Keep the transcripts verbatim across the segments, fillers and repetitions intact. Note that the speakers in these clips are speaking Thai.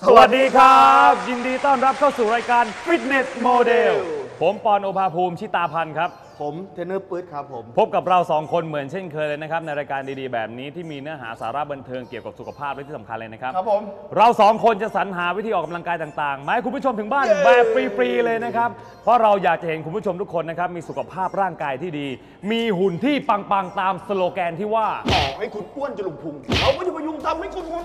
สวัสดีครับยินดีต้อนรับเข้าสู่รายการ Fitness Model ผมปอนโอภาภูมิชิตาพันธ์ครับผมเทรนเนอร์ปื๊ดครับผมพบกับเราสองคนเหมือนเช่นเคยเลยนะครับในรายการดีๆแบบนี้ที่มีเนื้อหาสาระบันเทิงเกี่ยวกับสุขภาพและที่สำคัญเลยนะครับครับผมเราสองคนจะสรรหาวิธีออกกำลังกายต่างๆมาให้คุณผู้ชมถึงบ้านแบบฟรีๆเลยนะครับเพราะเราอยากจะเห็นคุณผู้ชมทุกคนนะครับมีสุขภาพร่างกายที่ดีมีหุ่นที่ปังๆตามสโลแกนที่ว่าต่อให้คุณอ้วนจะลุงพุงเราก็จะพยุงทำให้คุณหุ่น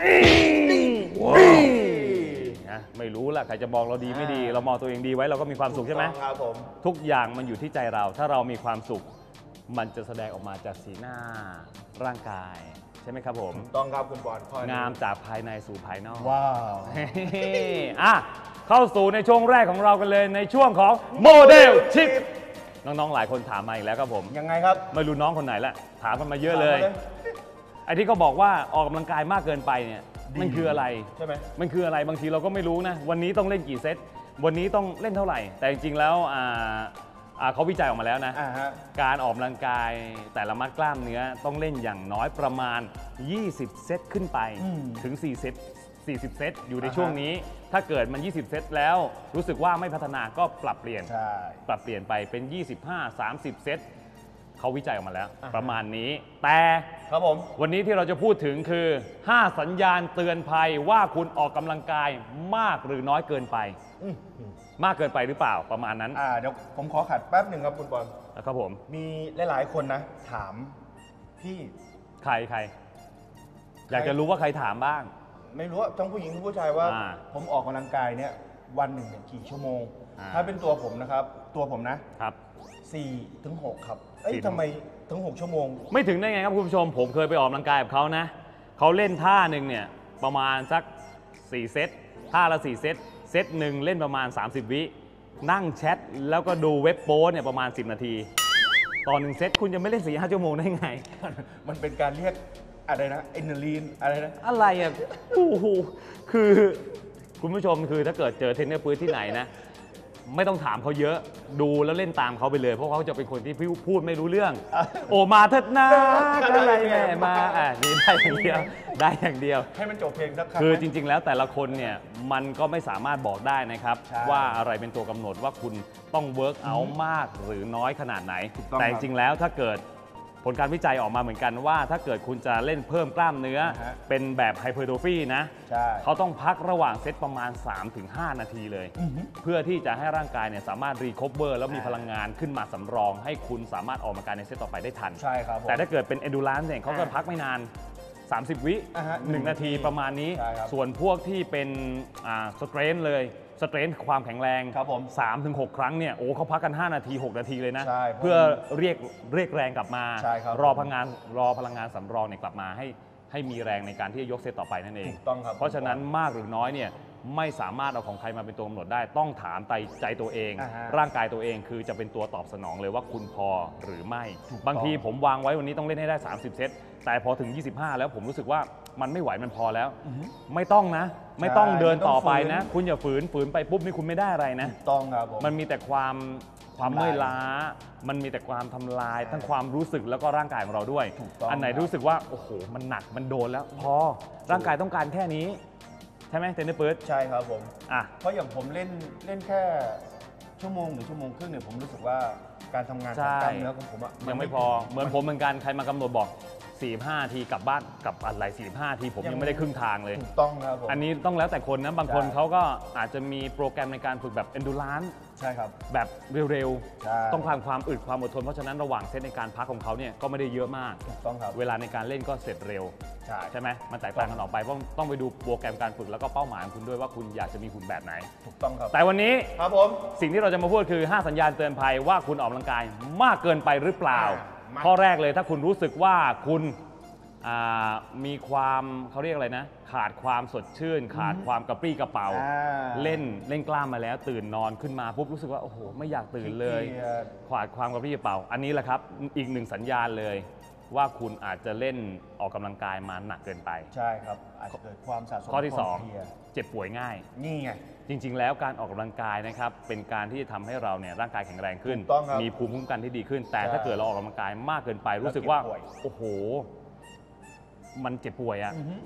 นะไม่รู้ล่ะใครจะมองเราดีไม่ดีเรามองตัวเองดีไว้เราก็มีความสุขใช่ไหมครับผมทุกอย่างมันอยู่ที่ใจเราถ้าเรามีความสุขมันจะแสดงออกมาจากสีหน้าร่างกายใช่ไหมครับผมต้องครับคุณบอลงามจากภายในสู่ภายนอกว้าวอ่ะเข้าสู่ในช่วงแรกของเรากันเลยในช่วงของโมเดลชิปน้องๆหลายคนถามมาอีกแล้วครับผมยังไงครับไม่รู้น้องคนไหนละถามกันมาเยอะเลยไอ้ที่เขาบอกว่าออกกำลังกายมากเกินไปเนี่ยมันคืออะไรใช่ไหมมันคืออะไรบางทีเราก็ไม่รู้นะวันนี้ต้องเล่นกี่เซตวันนี้ต้องเล่นเท่าไหร่แต่จริงๆแล้วเขาวิจัยออกมาแล้วนะการออกกำลังกายแต่ละมัดกล้ามเนื้อต้องเล่นอย่างน้อยประมาณยี่สิบเซตขึ้นไปถึงสี่เซตสี่สิบเซตอยู่ในช่วงนี้ถ้าเกิดมันยี่สิบเซตแล้วรู้สึกว่าไม่พัฒนาก็ปรับเปลี่ยนปรับเปลี่ยนไปเป็นยี่สิบห้า สามสิบเซตเขาวิจัยออกมาแล้วประมาณนี้แต่ครับผมวันนี้ที่เราจะพูดถึงคือห้าสัญญาณเตือนภัยว่าคุณออกกำลังกายมากหรือน้อยเกินไปมากเกินไปหรือเปล่าประมาณนั้นอ่าเดี๋ยวผมขอขัดแป๊บหนึ่งครับคุณบอลครับผมมีหลายๆคนนะถามพี่ใครใครอยากจะรู้ว่าใครถามบ้างไม่รู้ว่าทั้งผู้หญิงทั้งผู้ชายว่าผมออกกำลังกายเนี่ยวันหนึ่งเนี่ยกี่ชั่วโมงถ้าเป็นตัวผมนะครับตัวผมนะครับสี่ถึงหกครับเอ้ยทำไมถึงหกชั่วโมงไม่ถึงได้ไงครับคุณผู้ชมผมเคยไปออกกำลังกายกับเขานะเขาเล่นท่าหนึ่งเนี่ยประมาณสักสี่เซตท่าละสี่เซตเซตหนึ่งเล่นประมาณสามสิบวินั่งแชทแล้วก็ดูเว็บโป้เนี่ยประมาณสิบนาทีตอนหนึ่งเซตคุณจะไม่เล่นสี่ห้าชั่วโมงได้ไงมันเป็นการเรียกอะไรนะเอเนลีนอะไรนะอะไรอ่ะโอ้โหคือคุณผู้ชมคือถ้าเกิดเจอเทรนเนอร์ปื๊ดที่ไหนนะไม่ต้องถามเขาเยอะดูแล้วเล่นตามเขาไปเลยเพราะเขาจะเป็นคนที่พูดไม่รู้เรื่องโอมาเถิดนะอะไรแม่มาอ่ะนี่ได้อย่างเดียวได้อย่างเดียวให้มันจบเพลงสักครั้งคือจริงๆแล้วแต่ละคนเนี่ยมันก็ไม่สามารถบอกได้นะครับว่าอะไรเป็นตัวกำหนดว่าคุณต้องเวิร์กเอาท์มากหรือน้อยขนาดไหนแต่จริงๆแล้วถ้าเกิดผลการวิจัยออกมาเหมือนกันว่าถ้าเกิดคุณจะเล่นเพิ่มกล้ามเนื้อเป็นแบบไฮเปอร์โทฟีนะเขาต้องพักระหว่างเซตประมาณ สามถึงห้า นาทีเลยเพื่อที่จะให้ร่างกายเนี่ยสามารถรีคอเวอร์แล้วมีพลังงานขึ้นมาสำรองให้คุณสามารถออกกำลังกายในเซตต่อไปได้ทันใช่ครับแต่ถ้าเกิดเป็น endurance เนี่ยเขาก็พักไม่นานสามสิบวิหนึ่งนาทีประมาณนี้ส่วนพวกที่เป็นสเตรนท์เลยสเตรนท์ความแข็งแรงครับผมสามถึงหก ครั้งเนี่ยโอ้เขาพักกันห้านาทีหกนาทีเลยนะเพื่อเรียกเรียกแรงกลับมารอพลังงานรอพลังงานสำรองเนี่ยกลับมาให้ให้มีแรงในการที่จะยกเซตต่อไปนั่นเองถูกต้องครับเพราะฉะนั้นมากหรือน้อยเนี่ยไม่สามารถเอาของใครมาเป็นตัวกำหนดได้ต้องถามใจใจตัวเองร่างกายตัวเองคือจะเป็นตัวตอบสนองเลยว่าคุณพอหรือไม่บางทีผมวางไว้วันนี้ต้องเล่นให้ได้สามสิบเซตแต่พอถึงยี่สิบห้าแล้วผมรู้สึกว่ามันไม่ไหวมันพอแล้วไม่ต้องนะไม่ต้องเดินต่อไปนะคุณอย่าฝืนฝืนไปปุ๊บนี่คุณไม่ได้อะไรนะต้องครับมันมีแต่ความความเมื่อยล้ามันมีแต่ความทำลายทั้งความรู้สึกแล้วก็ร่างกายของเราด้วยอันไหนรู้สึกว่าโอ้โหมันหนักมันโดนแล้วพอร่างกายต้องการแค่นี้ใช่ไหมเทรนเนอร์ปื๊ดใช่ครับผมอ่ะเพราะอย่างผมเล่นเล่นแค่ชั่วโมงหรือชั่วโมงครึ่งเนี่ยผมรู้สึกว่าการทำงานของกล้ามเนื้อของผมอะยังไม่พอเหมือนผมเหมือนกันใครมากำหนดบอกสี่สิบห้าทีกลับบ้านกับอะไรสี่สิบห้าทีผมยังไม่ได้ครึ่งทางเลยถูกต้องครับผมอันนี้ต้องแล้วแต่คนนะบางคนเขาก็อาจจะมีโปรแกรมในการฝึกแบบ endurance ใช่ครับแบบเร็วๆต้องการความอึดความอดทนเพราะฉะนั้นระหว่างเซตในการพักของเขาเนี่ยก็ไม่ได้เยอะมากถูกต้องครับเวลาในการเล่นก็เสร็จเร็วใช่ใช่ไหมมันแตกต่างกันออกไปเพราะต้องไปดูโปรแกรมการฝึกแล้วก็เป้าหมายของคุณด้วยว่าคุณอยากจะมีหุ่นแบบไหนถูกต้องครับแต่วันนี้ครับผมสิ่งที่เราจะมาพูดคือห้าสัญญาณเตือนภัยว่าคุณออกกำลังกายมากเกินไปหรือเปล่าข้อแรกเลยถ้าคุณรู้สึกว่าคุณมีความเขาเรียกอะไรนะขาดความสดชื่นขาดความกระปรี้กระเป๋าเล่นเล่นกล้ามมาแล้วตื่นนอนขึ้นมาปุ๊บรู้สึกว่าโอ้โหไม่อยากตื่นเลยขาดความกระปรี้กระเป๋าอันนี้แหละครับอีกหนึ่งสัญญาณเลยว่าคุณอาจจะเล่นออกกำลังกายมาหนักเกินไปใช่ครับอาจจะเกิดความสะสมข้อที่สองเจ็บป่วยง่ายนี่ไงจริงๆแล้วการออกกำลังกายนะครับเป็นการที่จะทำให้เราเนี่ยร่างกายแข็งแรงขึ้นมีภูมิคุ้มกันที่ดีขึ้นแต่ถ้าเกิดเราออกกำลังกายมากเกินไปรู้สึกว่าโอ้โหมันเจ็บป่วยอะ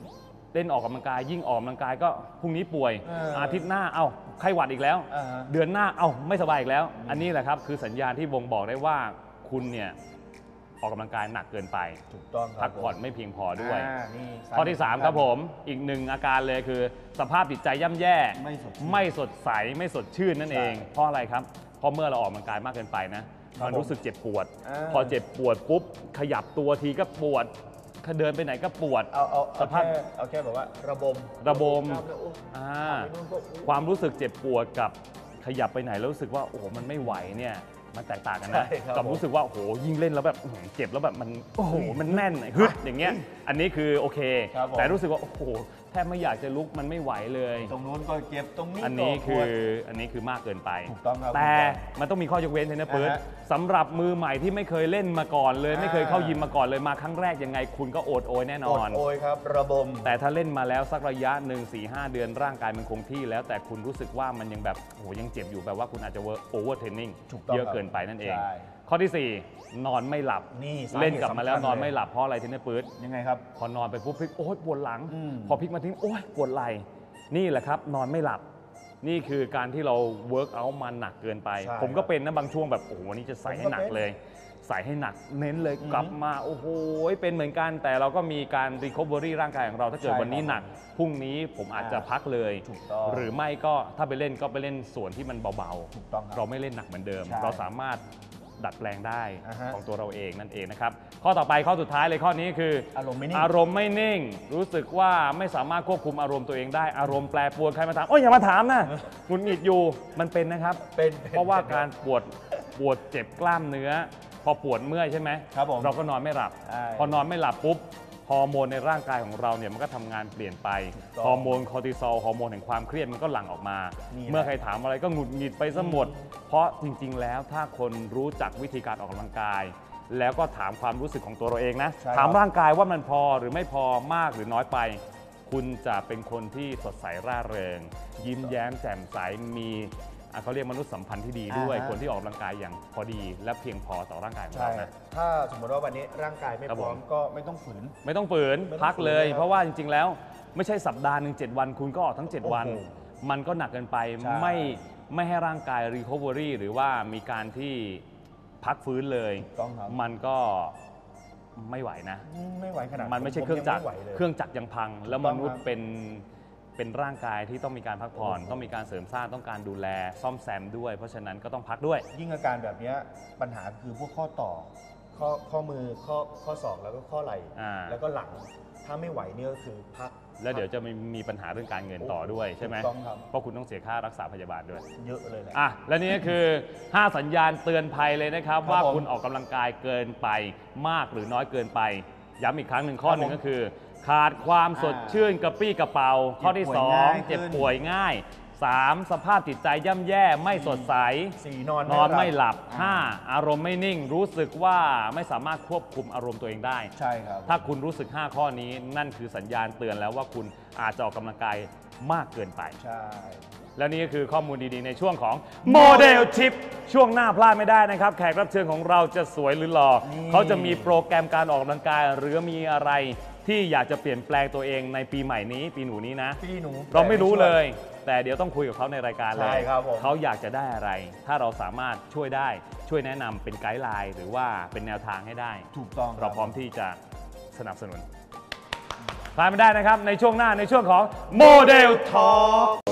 เล่นออกกำลังกายยิ่งออกกำลังกายก็พรุ่งนี้ป่วยอาทิตย์หน้าเอ้าไข้หวัดอีกแล้วเดือนหน้าเอ้าไม่สบายอีกแล้วอันนี้แหละครับคือสัญญาณที่บ่งบอกได้ว่าคุณเนี่ยออกกำลังกายหนักเกินไปถูกต้องพักผ่อนไม่เพียงพอด้วยข้ข้อที่สามครับผมอีกหนึ่งอาการเลยคือสภาพจิตใจย่ำแย่ไม่สดใสไม่สดชื่นนั่นเองเพราะอะไรครับเพราะเมื่อเราออกกำลังกายมากเกินไปนะมันรู้สึกเจ็บปวดพอเจ็บปวดปุ๊บขยับตัวทีก็ปวดเดินไปไหนก็ปวดเอาเอาสภาพเอาแค่แบบว่าระบมระบมความรู้สึกเจ็บปวดกับขยับไปไหนแล้วรู้สึกว่าโอ้โหมันไม่ไหวเนี่ยมันแตกต่างกันนะกับรู้สึกว่าโอ้โหยิ่งเล่นแล้วแบบเจ็บแล้วแบบมันโอ้โหมันแน่นฮึดอย่างเงี้ยอันนี้คือโอเคแต่รู้สึกว่าโอ้โหแทบไม่อยากจะลุกมันไม่ไหวเลยตรงนู้นก็เจ็บตรงนี้อันนี้คืออันนี้คือมากเกินไปถูกต้องครับแต่มันต้องมีข้อยกเว้นเทรนเนอร์เปิดสำหรับมือใหม่ที่ไม่เคยเล่นมาก่อนเลยไม่เคยเข้ายิมมาก่อนเลยมาครั้งแรกยังไงคุณก็โอดโอยแน่นอนโอดโอยครับระบมแต่ถ้าเล่นมาแล้วสักระยะหนึ่ง สี่ห้า เดือนร่างกายมันคงที่แล้วแต่คุณรู้สึกว่ามันยังแบบโอ้โหยังเจ็บอยู่แบบว่าคุณอาจจะโอเวอร์เทรนนิ่งเยอะเกินไปนั่นเองข้อที่สี่นอนไม่หลับเล่นกลับมาแล้วนอนไม่หลับเพราะอะไรเทรนเนอร์ปื๊ดยังไงครับพอนอนไปปุ๊บพลิกโอ๊ยปวดหลังพอพลิกมาทิ้งโอ๊ยปวดไหล่นี่แหละครับนอนไม่หลับนี่คือการที่เราเวิร์กเอาท์มาหนักเกินไปผมก็เป็นนะบางช่วงแบบโอ้โหวันนี้จะใส่ให้หนักเลยใส่ให้หนักเน้นเลยกลับมาโอ้โหเป็นเหมือนกันแต่เราก็มีการรีคอเวอรี่ร่างกายของเราถ้าเกิดวันนี้หนักพรุ่งนี้ผมอาจจะพักเลยหรือไม่ก็ถ้าไปเล่นก็ไปเล่นส่วนที่มันเบาๆเราไม่เล่นหนักเหมือนเดิมเราสามารถดัดแปลงได้ของตัวเราเองนั่นเองนะครับข้อต่อไปข้อสุดท้ายเลยข้อนี้คืออารมณ์ไม่นิ่งอารมณ์ไม่นิ่งรู้สึกว่าไม่สามารถควบคุมอารมณ์ตัวเองได้อารมณ์แปรปรวนใครมาถามโอ้ยอย่ามาถามนะหงุดหงิดอยู่มันเป็นนะครับเป็นเพราะว่าการปวดปวดเจ็บกล้ามเนื้อพอปวดเมื่อยใช่ไหมครับผมเราก็นอนไม่หลับพอนอนไม่หลับปุ๊บฮอร์โมนในร่างกายของเราเนี่ยมันก็ทำงานเปลี่ยนไปฮอร์โมนคอร์ติซอลฮอร์โมนแห่งความเครียดมันก็หลั่งออกมาเมื่อใครถามอะไรก็หงุดหงิดไปซะหมดเพราะจริงๆแล้วถ้าคนรู้จักวิธีการออกกำลังกายแล้วก็ถามความรู้สึกของตัวเราเองนะถามร่างกายว่ามันพอหรือไม่พอมากหรือน้อยไปคุณจะเป็นคนที่สดใสร่าเริงยิ้มแย้มแจ่มใสมีเขาเรียกมนุษยสัมพันธ์ที่ดีด้วยคนที่ออกกำลังกายอย่างพอดีและเพียงพอต่อร่างกายของเรานะถ้าสมมติว่าวันนี้ร่างกายไม่พร้อมก็ไม่ต้องฝืนไม่ต้องฝืนพักเลยเพราะว่าจริงๆแล้วไม่ใช่สัปดาห์หนึ่งเจ็ดวันคุณก็ออกทั้งเจ็ดวันมันก็หนักเกินไปไม่ไม่ให้ร่างกายรีคอเวอรี่หรือว่ามีการที่พักฟื้นเลยมันก็ไม่ไหวนะไม่ไหวขนาดมันไม่ใช่เครื่องจักรเครื่องจักรยังพังแล้วมนุษย์เป็นเป็นร่างกายที่ต้องมีการพักผ่อนต้องมีการเสริมสร้างต้องการดูแลซ่อมแซมด้วยเพราะฉะนั้นก็ต้องพักด้วยยิ่งอาการแบบนี้ปัญหาคือพวกข้อต่อข้อข้อมือข้อข้อศอกแล้วก็ข้อไหล่แล้วก็หลังถ้าไม่ไหวเนี่ยก็คือพักแล้วเดี๋ยวจะมีมีปัญหาเรื่องการเงินต่อด้วยใช่ไหมเพราะคุณต้องเสียค่ารักษาพยาบาลด้วยเยอะเลยแหละอ่ะและนี่ก็คือห้าสัญญาณเตือนภัยเลยนะครับว่าคุณออกกำลังกายเกินไปมากหรือน้อยเกินไปย้ำอีกครั้งหนึ่งข้อหนึ่งก็คือขาดความสดชื่นกระปี้กระเป๋าข้อที่สองเจ็บป่วยง่ายสามสภาพจิตใจย่ำแย่ไม่สดใสสี่นอนนอนไม่หลับห้าอารมณ์ไม่นิ่งรู้สึกว่าไม่สามารถควบคุมอารมณ์ตัวเองได้ใช่ครับถ้าคุณรู้สึกห้าข้อนี้นั่นคือสัญญาณเตือนแล้วว่าคุณอาจจะออกกำลังกายมากเกินไปใช่และนี่ก็คือข้อมูลดีๆในช่วงของโมเดลทิปช่วงหน้าพลาดไม่ได้นะครับแขกรับเชิญของเราจะสวยหรือหล่อเขาจะมีโปรแกรมการออกกำลังกายหรือมีอะไรที่อยากจะเปลี่ยนแปลงตัวเองในปีใหม่นี้ปีหนูนี้นะปีหนูเราไม่รู้เลยแต่เดี๋ยวต้องคุยกับเขาในรายการเลยเขาอยากจะได้อะไรถ้าเราสามารถช่วยได้ช่วยแนะนำเป็นไกด์ไลน์หรือว่าเป็นแนวทางให้ได้ถูกต้องเราพร้อมที่จะสนับสนุนพลาดไม่ได้นะครับในช่วงหน้าในช่วงของโมเดลทอล์ก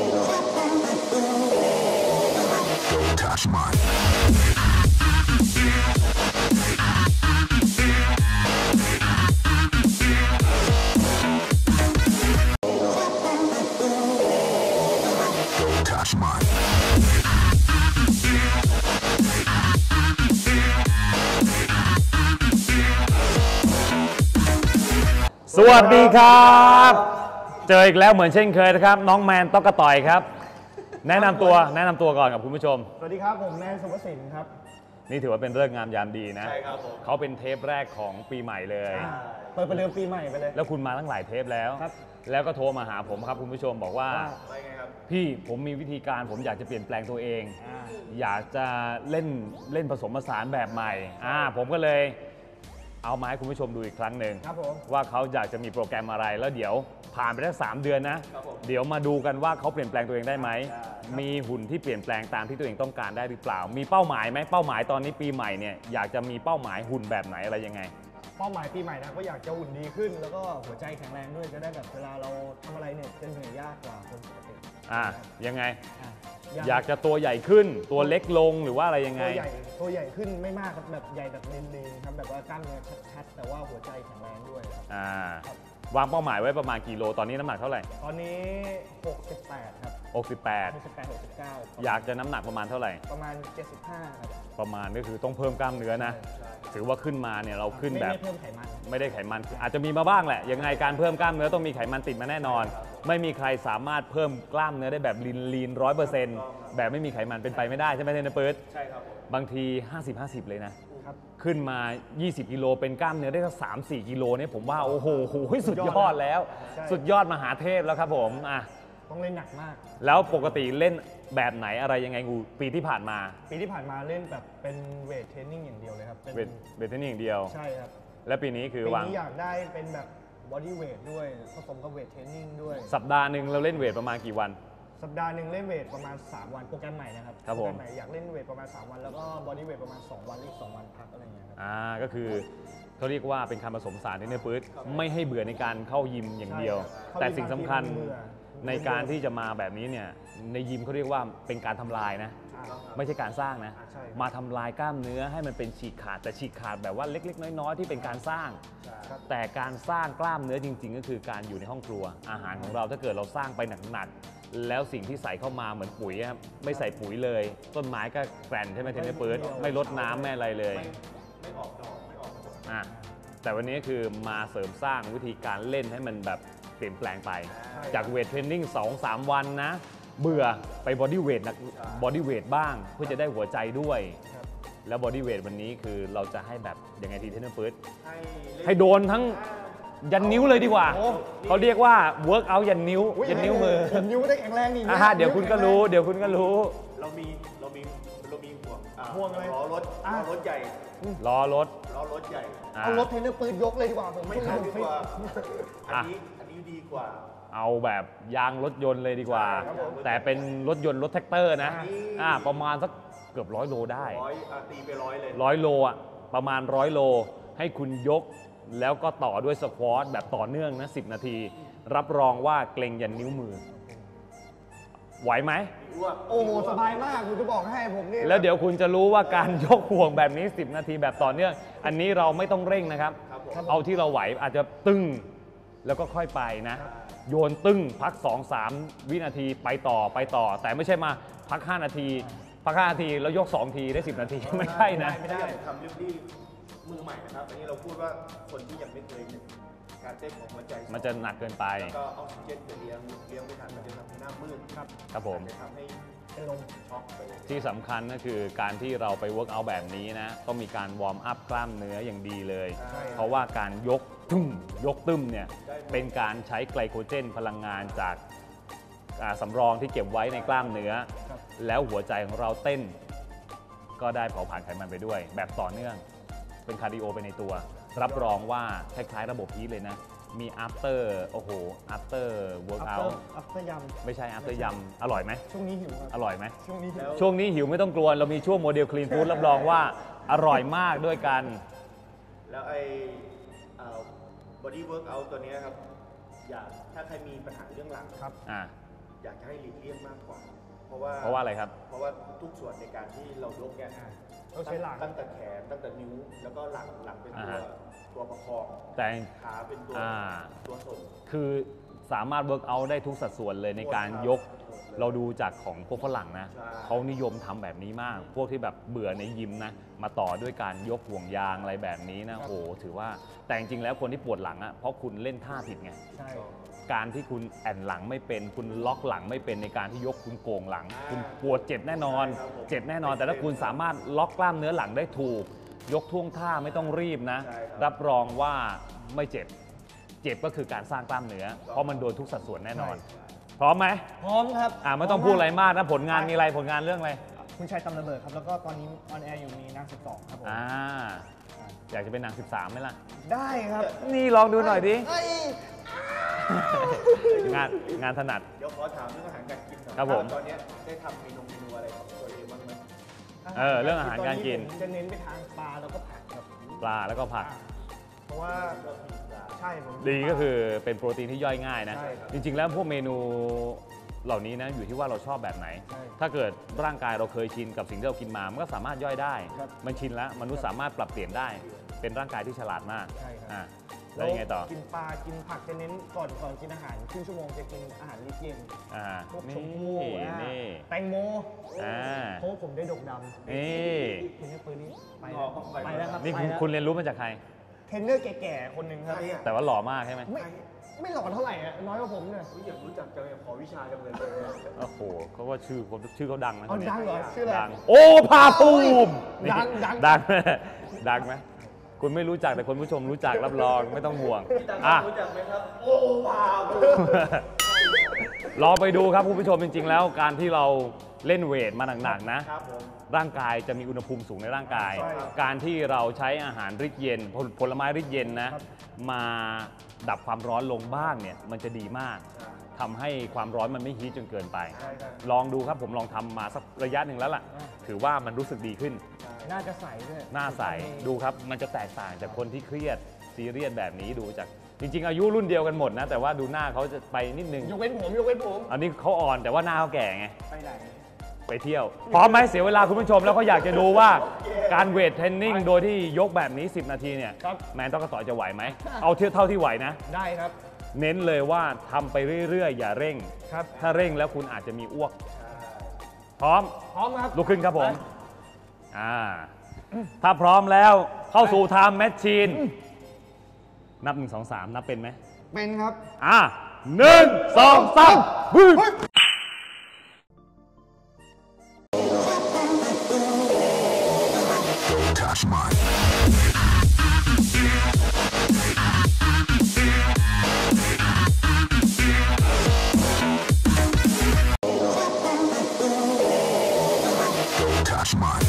สวัสดีครับเจออีกแล้วเหมือนเช่นเคยนะครับน้องแมนต๊อกกระต่อยครับแนะนำตัวแนะนำตัวก่อนกับคุณผู้ชมสวัสดีครับผมแมนสุภสินครับนี่ถือว่าเป็นเรื่องงามยามดีนะใช่ครับผมเขาเป็นเทปแรกของปีใหม่เลยเปิดประเดิมปีใหม่ไปเลยแล้วคุณมาตั้งหลายเทปแล้วแล้วก็โทรมาหาผมครับคุณผู้ชมบอกว่าพี่ผมมีวิธีการผมอยากจะเปลี่ยนแปลงตัวเองอยากจะเล่นเล่นผสมผสานแบบใหม่อ่าผมก็เลยเอามาให้คุณผู้ชมดูอีกครั้งหนึ่งครับผมว่าเขาอยากจะมีโปรแกรมอะไรแล้วเดี๋ยวผ่านไปได้สามเดือนนะ เดี๋ยวมาดูกันว่าเขาเปลี่ยนแปลงตัวเองได้ไหมมีหุ่นที่เปลี่ยนแปลงตามที่ตัวเองต้องการได้หรือเปล่ามีเป้าหมายไหมเป้าหมายตอนนี้ปีใหม่เนี่ยอยากจะมีเป้าหมายหุ่นแบบไหนอะไรยังไงเป้าหมายปีใหม่นะก็อยากจะหุ่นดีขึ้น แล้วก็หัวใจแข็งแรงด้วยจะได้แบบเวลาเราทำอะไรเนี่ยจะเหนื่อยยากกว่าคนปกติอ่ะยังไงอ่ะอยากจะตัวใหญ่ขึ้นตัวเล็กลงหรือว่าอะไรยังไงตัวใหญ่ตัวใหญ่ขึ้นไม่มากครับแบบใหญ่แบบเลนๆครับแบบว่ากล้ามเนื้อชัดๆแต่ว่าหัวใจแข็งแรงด้วยครับอ่าวางเป้าหมายไว้ประมาณกี่โลตอนนี้น้ำหนักเท่าไหร่ตอนนี้หกสิบแปดครับหกสิบแปดหกสิบแปด หกสิบเก้าอยากจะน้ำหนักประมาณเท่าไหร่ประมาณเจ็ดสิบห้าครับประมาณก็คือต้องเพิ่มกล้ามเนื้อนะถือว่าขึ้นมาเนี่ยเราขึ้นแบบไม่ได้เพิ่มไขมันไม่ได้ไขมันอาจจะมีมาบ้างแหละยังไงการเพิ่มกล้ามเนื้อต้องมีไขมันติดมาแน่นอนไม่มีใครสามารถเพิ่มกล้ามเนื้อได้แบบลีนลีนร้อยเปอร์เซ็นต์แบบไม่มีไขมันเป็นไปไม่ได้ใช่ไหมเทนเนอร์เปิร์ดใช่ครับบางที ห้าสิบ ห้าสิบ เลยนะขึ้นมา ยี่สิบ กิโลเป็นกล้ามเนื้อได้สัก สามสี่ กิโลเนี่ยผมว่าโอ้โหสุดยอดแล้วสุดยอดมหาเทพแล้วครับผมอ่ะต้องเล่นหนักมากแล้วปกติเล่นแบบไหนอะไรยังไงงูปีที่ผ่านมาปีที่ผ่านมาเล่นแบบเป็นเวทเทรนนิ่งอย่างเดียวเลยครับเวทเวทเทรนนิ่งอย่างเดียวใช่ครับและปีนี้คือปีวางนี้อยากได้เป็นแบบบอดี้เวทด้วยผสมกับเวทเทรนนิ่งด้วยสัปดาห์หนึ่งเราเล่นเวทประมาณกี่วันสัปดาห์หนึ่งเล่นเวทประมาณสามวันโปรแกรมใหม่นะครับครับผมโปรแกรมใหม่อยากเล่นเวทประมาณสามวันแล้วก็บอดี้เวทประมาณสองวันอีกสองวันพักอะไรเงี้ยครับอ่าก็คือเขาเรียกว่าเป็นการผสมสารที่เนื้อปื๊ดไม่ให้เบื่อในการเข้ายิมอย่างเดียวแต่สิ่งสำคัญในการที่จะมาแบบนี้เนี่ยในยิมเขาเรียกว่าเป็นการทำลายนะไม่ใช่การสร้างนะมาทำลายกล้ามเนื้อให้มันเป็นฉีกขาดแต่ฉีกขาดแบบว่าเล็กๆน้อยๆที่เป็นการสร้างแต่การสร้างกล้ามเนื้อจริงๆก็คือการอยู่ในห้องครัวอาหารของเราถ้าเกิดเราสร้างไปหนักๆแล้วสิ่งที่ใส่เข้ามาเหมือนปุ๋ยครับไม่ใส่ปุ๋ยเลยต้นไม้ก็แกร่นใช่ไหมเทนเนอร์เปิร์ดไม่ลดน้ำไม่อะไรเลยไม่ออกดอกไม่ออกอ่ะแต่วันนี้คือมาเสริมสร้างวิธีการเล่นให้มันแบบเปลี่ยนแปลงไปจากเวทเทรนนิ่ง สองสาม วันนะเบื่อไปบอดี้เวทนะบอดี้เวทบ้างเพื่อจะได้หัวใจด้วยแล้วบอดี้เวทวันนี้คือเราจะให้แบบยังไงทีเทนเนอร์เปิร์ดให้โดนทั้งยันนิ้วเลยดีกว่าเขาเรียกว่าเวิร์กเอายันนิ้วยันนิ้วมือผมนิ้วได้แข็งแรงนี่อ่ะเดี๋ยวคุณก็รู้เดี๋ยวคุณก็รู้เรามีเรามีเรามีห่วงห่วงอะไรล้อรถล้อรถใหญ่ล้อรถล้อรถใหญ่เอารถเทนเนอร์ปืนยกเลยดีกว่าผมไม่ทำดีกว่าอันนี้อันนี้ดีกว่าเอาแบบยางรถยนต์เลยดีกว่าแต่เป็นรถยนต์รถแท็กเตอร์นะอ่าประมาณสักเกือบร้อยโลได้ร้อยตีไปร้อยเลยร้อยโลอ่ะประมาณร้อยโลให้คุณยกแล้วก็ต่อด้วยสควอตแบบต่อเนื่องนะสิบนาทีรับรองว่าเกร็งยันนิ้วมือไหวไหมโอ้โหสบายมากคุณจะบอกให้ผมนี่แล้วเดี๋ยวคุณจะรู้ว่าการยกห่วงแบบนี้สิบนาทีแบบต่อเนื่องอันนี้เราไม่ต้องเร่งนะครับเอาที่เราไหวอาจจะตึ้งแล้วก็ค่อยไปนะโยนตึ้งพัก สองสาม วินาทีไปต่อไปต่อแต่ไม่ใช่มาพักห้านาทีพักห้านาทีแล้วยกสองทีได้สิบนาทีไม่ใช่นะไม่ได้ทำเรื่องที่มือใหม่นะครับอันนี้เราพูดว่าคนที่ยังไม่เคยการเต้นของหัวใจมันจะหนักเกินไปแล้วก็ออกซิเจนจะเลี้ยงเลี้ยงไม่ทันมันจะทำให้หน้ามืดครับครับผมจะทำให้เป็นลมช็อกไปที่สำคัญก็คือการที่เราไปเวิร์กเอาท์แบบนี้นะต้องมีการวอร์มอัพกล้ามเนื้ออย่างดีเลยเพราะว่าการยกตึ้มยกตึ้มเนี่ยเป็นการใช้ไกลโคเจนพลังงานจากสำรองที่เก็บไว้ในกล้ามเนื้อแล้วหัวใจของเราเต้นก็ได้เผาผลาญไขมันไปด้วยแบบต่อเนื่องเป็นคาร์ดิโอไปในตัวรับรองว่าคล้ายๆระบบฮีทเลยนะมี after โอ้โห after workout after ยำไม่ใช่ after ยำอร่อยไหมช่วงนี้หิวอร่อยไหมช่วงนี้หิวช่วงนี้หิวไม่ต้องกลัวเรามีช่วงโมเดล clean food รับรองว่าอร่อยมากด้วยกันแล้วไอ้ body workout ตัวนี้ครับอยากถ้าใครมีปัญหาเรื่องหลังครับอ่าอยากจะให้หลีกเลี่ยงมากกว่าเพราะว่าเพราะว่าอะไรครับเพราะว่าทุกส่วนในการที่เรายกเนี่ยต้องใช้หลังตั้งแต่แขนตั้งแต่นิ้วแล้วก็หลังหลังเป็นตัวตัวประคองแต่ขาเป็นตัวตัวส่งคือสามารถเวิร์กอัลได้ทุกสัดส่วนเลยในการยกเราดูจากของพวกฝรั่งนะเขานิยมทำแบบนี้มากพวกที่แบบเบื่อในยิมนะมาต่อด้วยการยกห่วงยางอะไรแบบนี้นะโอ้ถือว่าแต่จริงๆแล้วคนที่ปวดหลังอ่ะเพราะคุณเล่นท่าผิดไงใช่การที่คุณแอนหลังไม่เป็นคุณล็อกหลังไม่เป็นในการที่ยกคุณโก่งหลังคุณปวดเจ็บแน่นอนเจ็บแน่นอนแต่ถ้าคุณสามารถล็อกกล้ามเนื้อหลังได้ถูกยกท่วงท่าไม่ต้องรีบนะรับรองว่าไม่เจ็บเจ็บก็คือการสร้างกล้ามเนื้อเพราะมันโดนทุกสัดส่วนแน่นอนพร้อมไหมพร้อมครับอ่าไม่ต้องพูดอะไรมากนะผลงานมีอะไรผลงานเรื่องอะไรคุณชัยตำระเบิดครับแล้วก็ตอนนี้ออนแอร์อยู่มีนางสิบสองครับผมอ่าอยากจะเป็นนางสิบสามไหมล่ะได้ครับนี่ลองดูหน่อยดิงานงานถนัดเดี๋ยวขอถามเรื่องอาหารการกินหน่อยครับผมตอนนี้ได้ทำเมนูเมนูอะไรของตัวเองบ้างไหมเออเรื่องอาหารการกินจะเน้นไปทางปลาแล้วก็ผักครับปลาแล้วก็ผักเพราะว่าใช่ผมดีก็คือเป็นโปรตีนที่ย่อยง่ายนะจริงๆแล้วพวกเมนูเหล่านี้นะอยู่ที่ว่าเราชอบแบบไหนถ้าเกิดร่างกายเราเคยชินกับสิ่งที่เรากินมามันก็สามารถย่อยได้มันชินแล้วมนุษย์สามารถปรับเปลี่ยนได้เป็นร่างกายที่ฉลาดมากอ่าแล้วยังไงต่อกินปลากินผักจะเน้นก่อนก่อนกินอาหารครึ่งชั่วโมงจะกินอาหารลิเย็นอ่าพวกชมพู่แตงโมอ่าเพราะผมได้ดกดำนี่เทรนเนอร์ปืนนี้ไปไปแล้วครับนี่คุณเรียนรู้มาจากใครเทรนเนอร์แก่ๆคนหนึ่งครับแต่ว่าหล่อมากใช่ไหมไม่ไม่หล่อเท่าไหร่อ่ะน้อยกว่าผมเนี่ยอยากรู้จักจังเลยขอวิชาจังเลยโอ้โหเขาว่าชื่อเขาชื่อเขาดังนะอ๋อดังเหรอชื่ออะไรดังโอ้ภาภูมิดังดังดังดังไหมคุณไม่รู้จักแต่คนผู้ชมรู้จักรับรองไม่ต้องห่วงอ่ะรู้จักไหมครับโอ้ภาภูมิรอไปดูครับคุณผู้ชมจริงๆแล้วการที่เราเล่นเวทมาหนักๆนะร่างกายจะมีอุณหภูมิสูงในร่างกายการที่เราใช้อาหารฤทธิ์เย็นผลไม้ฤทธิ์เย็นนะมาดับความร้อนลงบ้างเนี่ยมันจะดีมากทำให้ความร้อนมันไม่ฮีทจนเกินไปลองดูครับผมลองทำมาสักระยะหนึ่งแล้วล่ะถือว่ามันรู้สึกดีขึ้นน่าจะใสด้วยหน้าใสดูครับมันจะแตกต่างจากคนที่เครียดซีเรียสแบบนี้ดูจากจริงๆอายุรุ่นเดียวกันหมดนะแต่ว่าดูหน้าเขาจะไปนิดนึงยกเว้นผมยกเว้นผมอันนี้เขาอ่อนแต่ว่าหน้าเขาแก่ไงไปไหนไปเที่ยวพร้อมไหมเสียเวลาคุณผู้ชมแล้วก็อยากจะดูว่าการเวทเทรนนิ่งโดยที่ยกแบบนี้สิบนาทีเนี่ยแมนต้องกระต่อยจะไหวไหมเอาเท่าที่ไหวนะได้ครับเน้นเลยว่าทำไปเรื่อยๆอย่าเร่งถ้าเร่งแล้วคุณอาจจะมีอ้วกพร้อมพร้อมครับลุกขึ้นครับผมอ่าถ้าพร้อมแล้วเข้าสู่ไทม์แมชชีนนับหนึ่งสองสามนับเป็นไหมเป็นครับอ่าหนึ่งสองสามบึ้มTouch mine. Touch mine.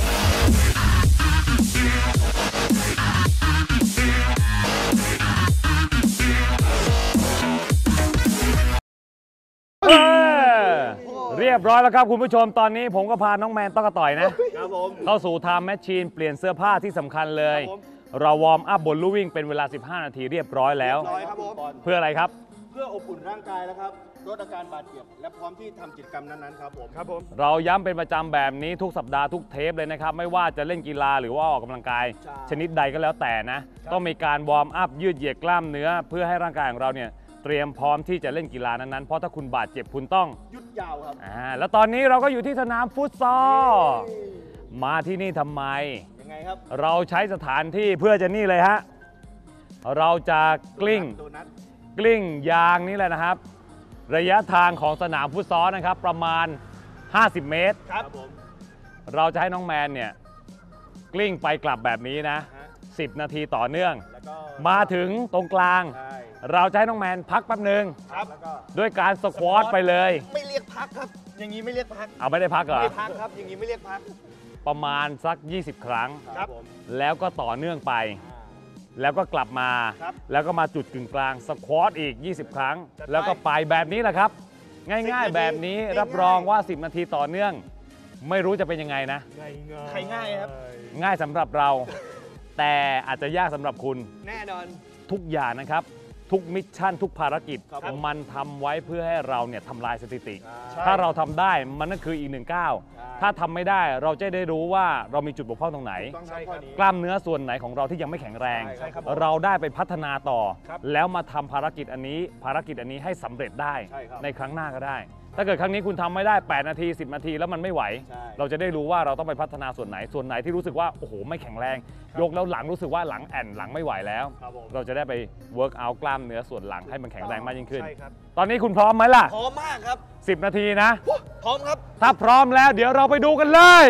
เรียบร้อยแล้วครับคุณผู้ชมตอนนี้ผมก็พาน้องแมนต้องกระต่อยนะเข้าสู่ไทม์แมชชีนเปลี่ยนเสื้อผ้าที่สำคัญเลยเราวอร์มอัพบนลู่วิ่งเป็นเวลาสิบห้านาทีเรียบร้อยแล้วเพื่ออะไรครับเพื่ออบอุ่นร่างกายแล้วครับลดอาการบาดเจ็บและพร้อมที่ทำกิจกรรมนั้นๆครับผมครับผมเราย้ำเป็นประจำแบบนี้ทุกสัปดาห์ทุกเทปเลยนะครับไม่ว่าจะเล่นกีฬาหรือว่าออกกำลังกายชนิดใดก็แล้วแต่นะต้องมีการวอร์มอัพยืดเหยียดกล้ามเนื้อเพื่อให้ร่างกายของเราเนี่ยเตรียมพร้อมที่จะเล่นกีฬานั้นๆเพราะถ้าคุณบาดเจ็บคุณต้องหยุดยาวครับอ่าแล้วตอนนี้เราก็อยู่ที่สนามฟุตซอลมาที่นี่ทำไมยังไงครับเราใช้สถานที่เพื่อจะนี่เลยฮะเราจะกลิ้งกลิ้งยางนี่แหละนะครับระยะทางของสนามฟุตซอลนะครับประมาณห้าสิบเมตรครับผมเราจะให้น้องแมนเนี่ยกลิ้งไปกลับแบบนี้นะสิบนาทีต่อเนื่องมาถึงตรงกลางเราจะให้น้องแมนพักแป๊บนึงด้วยการสควอตไปเลยไม่เรียกพักครับอย่างนี้ไม่เรียกพักเอาไม่ได้พักเหรอไม่พักครับอย่างนี้ไม่เรียกพักประมาณสักยี่สิบครั้งครับแล้วก็ต่อเนื่องไปแล้วก็กลับมาแล้วก็มาจุดกึ่งกลางสควอตอีกยี่สิบครั้งแล้วก็ไปแบบนี้แหละครับง่ายๆแบบนี้รับรองว่าสิบนาทีต่อเนื่องไม่รู้จะเป็นยังไงนะใครง่ายครับง่ายสำหรับเราแต่อาจจะยากสำหรับคุณแน่นอนทุกอย่างนะครับทุกมิชชั่นทุกภารกิจมันทำไว้เพื่อให้เราเนี่ยทำลายสถิติถ้าเราทำได้มันนั่นคืออีกหนึ่งก้าวถ้าทำไม่ได้เราจะได้รู้ว่าเรามีจุดบกพร่องตรงไหนกล้ามเนื้อส่วนไหนของเราที่ยังไม่แข็งแรงเราได้ไปพัฒนาต่อแล้วมาทำภารกิจอันนี้ภารกิจอันนี้ให้สำเร็จได้ในครั้งหน้าก็ได้ถ้าเกิดครั้งนี้คุณทำไม่ได้แปดนาทีสิบนาทีแล้วมันไม่ไหวเราจะได้รู้ว่าเราต้องไปพัฒนาส่วนไหนส่วนไหนที่รู้สึกว่าโอ้โหไม่แข็งแรงยกแล้วหลังรู้สึกว่าหลังแอนหลังไม่ไหวแล้วเราจะได้ไปเวิร์กเอาท์กล้ามเนื้อส่วนหลังให้มันแข็งแรงมากยิ่งขึ้นตอนนี้คุณพร้อมไหมล่ะพร้อมมากครับสิบนาทีนะพร้อมครับถ้าพร้อมแล้วเดี๋ยวเราไปดูกันเลย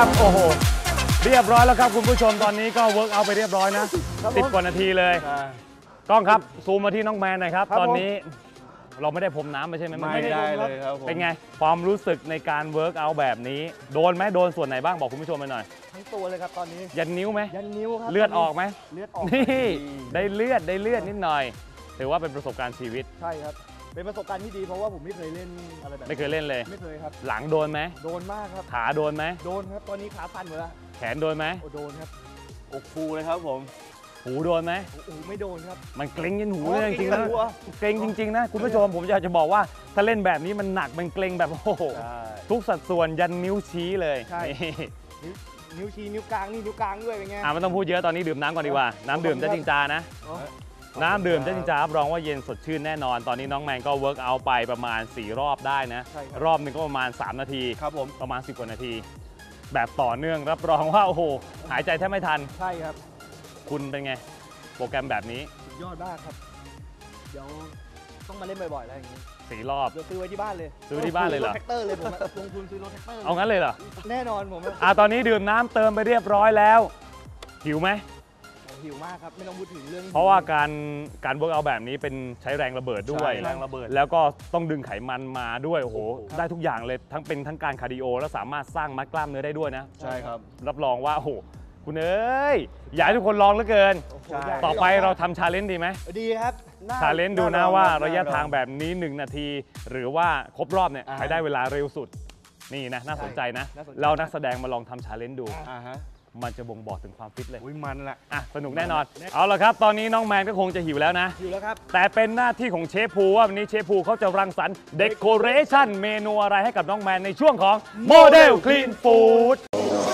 ครับโอ้โหเรียบร้อยแล้วครับคุณผู้ชมตอนนี้ก็เวิร์กเอาไปเรียบร้อยนะสิบกว่านาทีเลยกล้องครับซูมมาที่น้องแมนหน่อยครับตอนนี้เราไม่ได้พรมน้ำไม่ใช่ไหมไม่ได้เลยครับผมเป็นไงความรู้สึกในการเวิร์กเอาแบบนี้โดนไหมโดนส่วนไหนบ้างบอกคุณผู้ชมไปหน่อยทั้งตัวเลยครับตอนนี้ยันนิ้วไหมยันนิ้วครับเลือดออกไหมเลือดออกนี่ได้เลือดได้เลือดนิดหน่อยถือว่าเป็นประสบการณ์ชีวิตใช่ครับเป็นประสบการณ์ที่ดีเพราะว่าผมไม่เคยเล่นอะไรแบบไม่เคยเล่นเลยไม่เคยครับหลังโดนไหมโดนมากครับขาโดนไหมโดนครับตอนนี้ขาสั่นหมดแล้วแขนโดนไหมโดนครับอกฟูเลยครับผมหูโดนไหมหูไม่โดนครับมันเกร็งยันหูเลยจริงๆนะเกร็งจริงๆนะคุณผู้ชมผมอยากจะบอกว่าถ้าเล่นแบบนี้มันหนักมันเกร็งแบบโอ้โหทุกสัดส่วนยันนิ้วชี้เลยใช่นิ้วชี้นิ้วกลางนี่นิ้วกลางด้วยเป็นไงอ่ะไม่ต้องพูดเยอะตอนนี้ดื่มน้ำก่อนดีกว่าน้ำดื่มจะจริงจานะน้ำดื่มจะจริงจารับรองว่าเย็นสดชื่นแน่นอนตอนนี้น้องแมนก็เวิร์กเอาไปประมาณสี่รอบได้นะรอบหนึ่งก็ประมาณสามนาทีครับผมประมาณสิบกว่านาทีแบบต่อเนื่องรับรองว่าโอ้โหหายใจแทบไม่ทันใช่ครับคุณเป็นไงโปรแกรมแบบนี้ยอดมากครับเดี๋ยวต้องมาเล่นบ่อยๆแล้วอย่างนี้สี่รอบเดี๋ยวซื้อไว้ที่บ้านเลยซื้อที่บ้านเลยเหรอรถแท็กเตอร์เลยผมลงทุนซื้อรถแท็กเตอร์เอางั้นเลยเหรอแน่นอนผมอ่ะตอนนี้ดื่มน้ำเติมไปเรียบร้อยแล้วหิวไหมหิวมากครับไม่ต้องพูดถึงเรื่องเพราะว่าการการเวิร์กเอาแบบนี้เป็นใช้แรงระเบิดด้วยแรงระเบิดแล้วก็ต้องดึงไขมันมาด้วยโอ้โหได้ทุกอย่างเลยทั้งเป็นทั้งการคาร์ดิโอแล้วสามารถสร้างมัดกล้ามเนื้อได้ด้วยนะใช่ครับรับรองว่าโอ้โหคุณเอ้ยอยากให้ทุกคนลองเหลือเกินต่อไปเราทำชาเลนจ์ดีไหมดีครับชาเลนจ์ดูนะว่าระยะทางแบบนี้หนึ่งนาทีหรือว่าครบรอบเนี่ยใครได้เวลาเร็วสุดนี่นะน่าสนใจนะเรานักแสดงมาลองทำชาเลนจ์ดูมันจะบ่งบอกถึงความฟิตเลยอุ้ยมันแหละอ่ะสนุกแน่นอนเอาละครับตอนนี้น้องแมนก็คงจะหิวแล้วนะหิวแล้วครับแต่เป็นหน้าที่ของเชฟภูว่าวันนี้เชฟภูเขาจะรังสรรค์เดคอเรชั่นเมนูอะไรให้กับน้องแมนในช่วงของโมเดลคลีนฟู้ด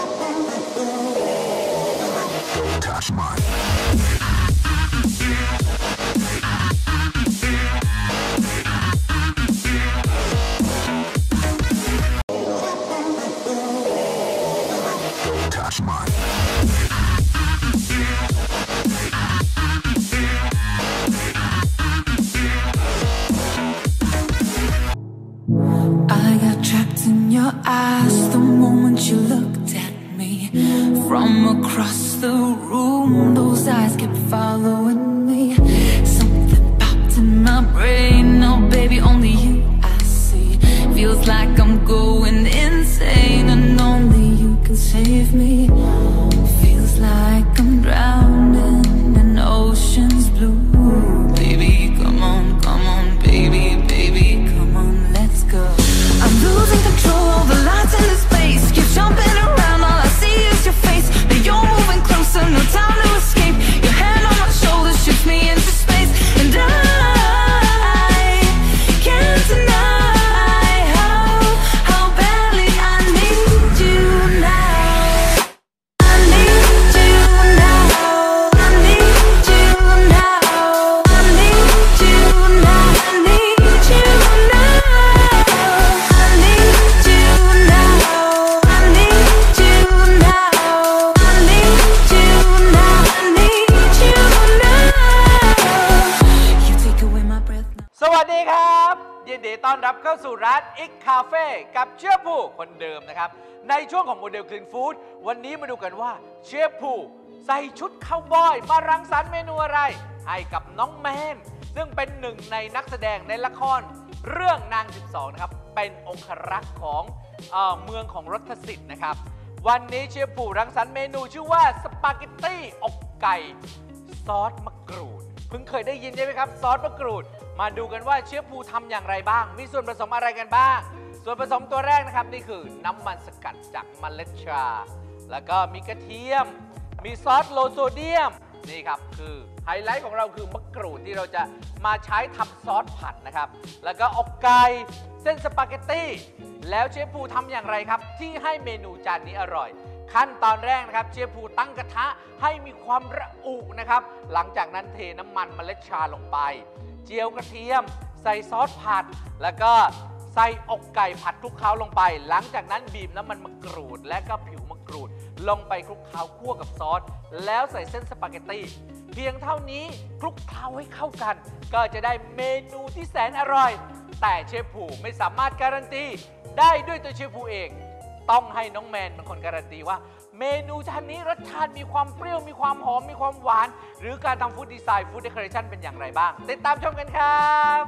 eyes the moment you looked at me from across the room. Those eyes kept following me. Something popped in my brain. Now, baby, only you I see. Feels like I'm going insane, and only you can save me. Feels like I'm drowning in ocean's blue. Baby, come on, come on, baby, baby, come on, let's go. I'm losing control over lights in the space. Keep jumping around, all I see is your face. But you're moving closer, no time to escape. Your hand on my shoulder shoots me into space. And I can't deny how, how badly I need you now. I need you now. I need you now. I need you now. I need you now. สวัสดีครับยินดีต้อนรับเข้าสู่ร้าน X Cafe กับเชฟภูคนเดิมนะครับในช่วงของโมเดลคลีนฟู้ดวันนี้มาดูกันว่าเชฟภูใส่ชุดข้าวบอยมารังสรรค์เมนูอะไรให้กับน้องแมนซึ่งเป็นหนึ่งในนักแสดงในละครเรื่องนางสิบสองนะครับเป็นองครักษ์ของเอ่อเมืองของรัฐสิทธิ์นะครับวันนี้เชฟภูรังสรรค์เมนูชื่อว่าสปาเกตตี้อกไก่ซอสมะกรูดเพิ่งเคยได้ยินใช่ไหมครับซอสมะกรูดมาดูกันว่าเชฟภูทำอย่างไรบ้างมีส่วนผสมอะไรกันบ้างส่วนผสมตัวแรกนะครับนี่คือน้ำมันสกัดจากเมล็ดชาแล้วก็มีกระเทียมมีซอสโลโซเดียมนี่ครับคือไฮไลท์ของเราคือมะกรูดที่เราจะมาใช้ทำซอสผัดนะครับแล้วก็อกไก่เส้นสปาเกตตี้แล้วเชฟภูทำอย่างไรครับที่ให้เมนูจานนี้อร่อยขั้นตอนแรกนะครับเชฟภูตั้งกระทะให้มีความระอุนะครับหลังจากนั้นเทน้ำมันเมล็ดชาลงไปเจียวกระเทียมใส่ซอสผัดแล้วก็ใส่อกไก่ผัดคลุกเคล้าลงไปหลังจากนั้นบีบน้ำมันมะกรูดและก็ผิวมะกรูดลงไปคลุกเคล้าคั่วกับซอสแล้วใส่เส้นสปาเกตตี้เพียงเท่านี้คลุกเคล้าให้เข้ากันก็จะได้เมนูที่แสนอร่อยแต่เชฟภูไม่สามารถการันตีได้ด้วยตัวเชฟภูเองต้องให้น้องแมนเป็นคนการันตีว่าเมนูจานนี้รสชาติมีความเปรี้ยวมีความหอมมีความหวานหรือการทำฟู้ดดีไซน์ฟู้ดเดคอเรชั่นเป็นอย่างไรบ้างติดตามชมกันครับ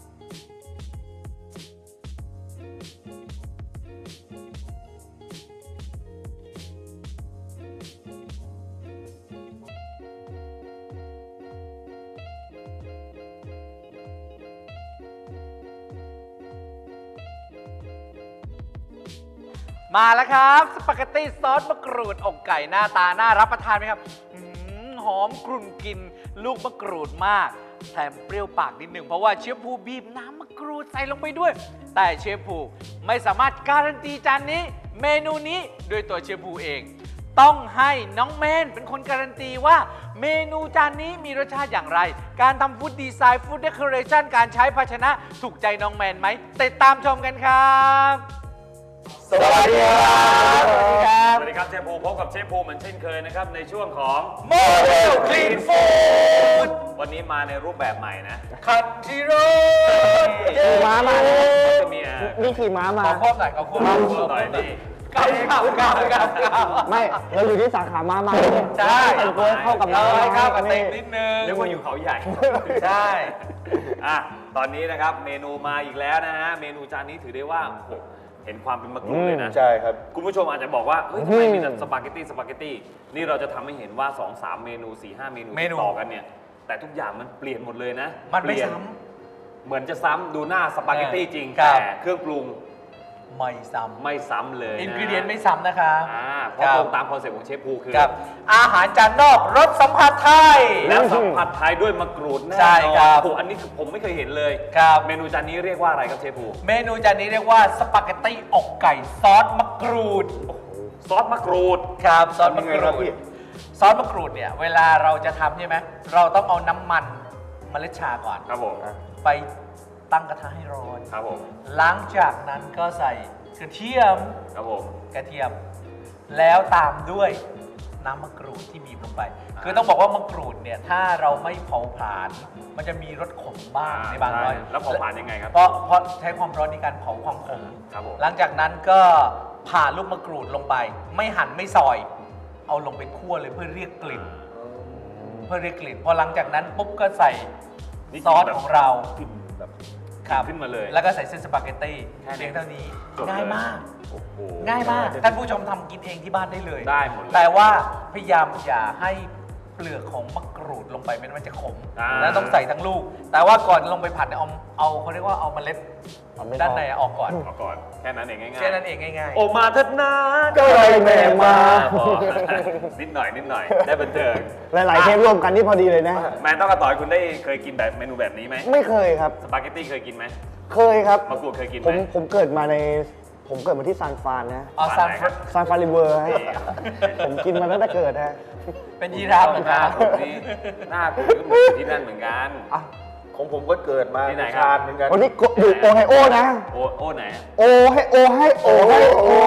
มาแล้วครับสปาเกตตี้ซอสมะกรูดอกไก่หน้าตาน่ารับประทานไหมครับหอมกรุ่นกลิ่นลูกมะกรูดมากแถมเปรี้ยวปากนิดหนึ่งเพราะว่าเชฟภูบีบน้ำมะกรูดใส่ลงไปด้วยแต่เชฟภูไม่สามารถการันตีจานนี้เมนูนี้ด้วยตัวเชฟภูเองต้องให้น้องเมนเป็นคนการันตีว่าเมนูจานนี้มีรสชาติอย่างไรการทำฟู้ดดีไซน์ฟู้ดเดคอเรชั่นการใช้ภาชนะถูกใจน้องแมนไหมติดตามชมกันครับสวัสดีครับสวัสดีครับเชฟภูพบกับเชฟภูเหมือนเช่นเคยนะครับในช่วงของโมเดลคลีนฟู้ดวันนี้มาในรูปแบบใหม่นะคันจิโร่ม้ามาจะมีนี่ขี่ม้ามาขอควบหน่อยขอควบหน่อยนี่ก้าวก้าวก้าวก้าวก้าวไม่เราอยู่ที่สาขาม้ามาใช่แต่งตัวเข้ากับเราเข้ากับเต็มนิดนึงเรียกว่าอยู่เขาใหญ่ใช่อ่ะตอนนี้นะครับเมนูมาอีกแล้วนะฮะเมนูจานนี้ถือได้ว่าเห็นความเป็นมะกรูดเลยนะใช่ครับคุณผู้ชมอาจจะบอกว่าเฮ้ยทำไมมีแต่สปาเกตตี้สปาเกตตี้นี่เราจะทำให้เห็นว่า สองสาม เมนู สี่ห้า เมนูต่อกันเนี่ยแต่ทุกอย่างมันเปลี่ยนหมดเลยนะมันไม่ซ้ำเหมือนจะซ้ำดูหน้าสปาเกตตี้จริงแต่เครื่องปรุงไม่ซ้ำไม่ซ้ำเลยอินกิเดียนไม่ซ้ำนะคะอ่าเพราะตรงตามคอนเซ็ปต์ของเชฟภูคืออาหารจานนอกรสสัมผัสไทยแล้วสัมผัสไทยด้วยมะกรูดแน่นอนใช่ครับอันนี้คือผมไม่เคยเห็นเลยครับเมนูจานนี้เรียกว่าอะไรครับเชฟภูเมนูจานนี้เรียกว่าสปาเกตตี้อกไก่ซอสมะกรูดซอสมะกรูดครับซอสมะกรูดซอสมะกรูดเนี่ยเวลาเราจะทำใช่ไหมเราต้องเอาน้ำมันเมล็ดชาก่อนครับผมไปตั้งกระทะให้ร้อนครับผมหลังจากนั้นก็ใส่กระเทียมครับผมกระเทียมแล้วตามด้วยน้ำมะกรูดที่บีบลงไปคือต้องบอกว่ามะกรูดเนี่ยถ้าเราไม่เผาผลาญมันจะมีรสขมบ้างในบางร้อยแล้วเผาผลาญยังไงครับเพราะเพราะใช้ความร้อนในการเผาความขมครับผมหลังจากนั้นก็ผ่าลูกมะกรูดลงไปไม่หั่นไม่ซอยเอาลงไปคั่วเลยเพื่อเรียกกลิ่นเพื่อเรียกกลิ่นพอหลังจากนั้นปุ๊บก็ใส่ซอสของเราขึ้นมาเลยแล้วก็ใส่เส้นสปาเกตตี้เพียงเท่านี้ง่ายมากง่ายมากท่านผู้ชมทำกินเองที่บ้านได้เลยได้หมดแต่ว่าพยายามอย่าให้เปลือกของมะกรูดลงไปไม่งั้นมันจะขมแล้วต้องใส่ทั้งลูกแต่ว่าก่อนลงไปผัดเนี่ยเอาเอาเขาเรียกว่าเอาเมล็ดด้านในออกก่อนออกก่อนแค่นั้นเองง่ายๆแค่นั้นเองง่ายๆโอมาทัดนาก็เลยแม่มานิดหน่อยนิดหน่อยได้บันเทิงหลายๆเทปรวมกันนี่พอดีเลยนะแมนต้องกระต่อยคุณได้เคยกินแบบเมนูแบบนี้ไหมไม่เคยครับสปาเกตตี้เคยกินไหมเคยครับมะกรูดเคยกินไหมผมผมเกิดมาในผมเกิดมาที่ซานฟรานนะอ๋อซานซานฟรานริเวอร์ผมกินมาตั้งแต่เกิดฮะเป็นยีราฟเหมือนกันหน้าคุณก็เหมือนที่นั่นเหมือนกันของผมก็เกิดมาที่ไหนชาติเหมือนกันวันนี้อยู่โอไฮโอนะโอโอไหนโอให้โอให้โอให้โอ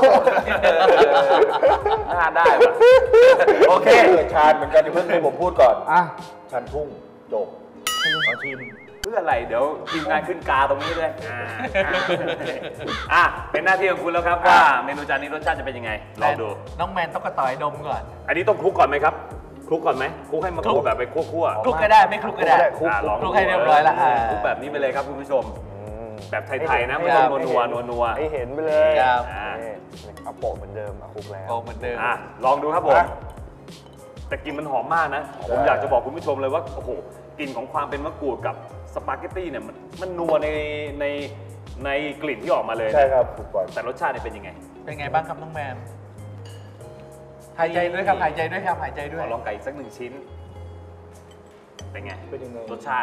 หน้าได้ป่ะโอเคเกิดชาติเหมือนกันที่เพิ่งให้ผมพูดก่อนอ่ะชานทุ่งจบขอชิมเพื่ออะไรเดี๋ยวทีมงานขึ้นกาตรงนี้ด้วยอ่ะเป็นหน้าที่ของคุณแล้วครับว่าเมนูจานนี้รสชาติจะเป็นยังไงลองดูน้องแมนต้องกระต่ายดมก่อนอันนี้ต้องคลุกก่อนไหมครับคลุกก่อนไหมคลุกให้มันคลุกแบบไปคั่วๆคลุกก็ได้ไม่คลุกก็ได้คลุกให้เรียบร้อยแล้วคลุกแบบนี้ไปเลยครับคุณผู้ชมแบบไทยๆนะไม่ต้องนัวนัวนัวให้เห็นไปเลยเอาโปะเหมือนเดิมเอาคลุกแล้วโปะเหมือนเดิมอ่ะลองดูครับผมแต่กลิ่นมันหอมมากนะผมอยากจะบอกคุณผู้ชมเลยว่าโอ้โหกลิ่นของความเป็นมะกรูดกับสปาเกตตี้เนี่ยมันมันนัวในในในกลิ่นที่ออกมาเลยใช่ครับถูกต้องแต่รสชาติเนี่ยเป็นยังไงเป็นไงบ้างครับน้องแมนหายใจด้วยครับหายใจด้วยครับหายใจด้วยขอลองไก่สักหนึ่งชิ้นเป็นไงเป็นยังไงรสชาติ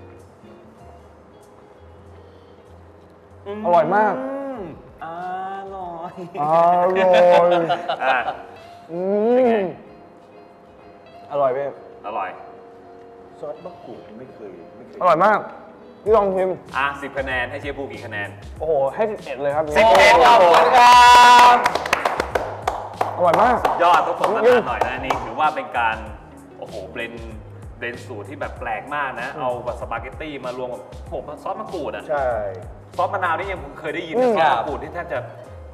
อร่อยมากอร่อยอร่อยอ่ะอร่อยไหมอร่อยซอสมะกรูดไม่เคยไม่เคยอร่อยมากพี่ลองชิมอ่ะสิบคะแนนให้เชฟภูกี่คะแนนโอ้โหให้สิบเอ็ดเลยครับสิบเอ็ดครับผมครับอร่อยมากสุดยอดต้องสมน้ำหนักหน่อยนะนี่ถือว่าเป็นการโอ้โหเบรนเบรนสูตรที่แบบแปลกมากนะเอาแบบสปาเกตตี้มารวมกับโอ้โหซอสมะกรูดอ่ะใช่ซอสมะนาวนี่ยังผมเคยได้ยินซอสมะกรูดที่แทบจะใ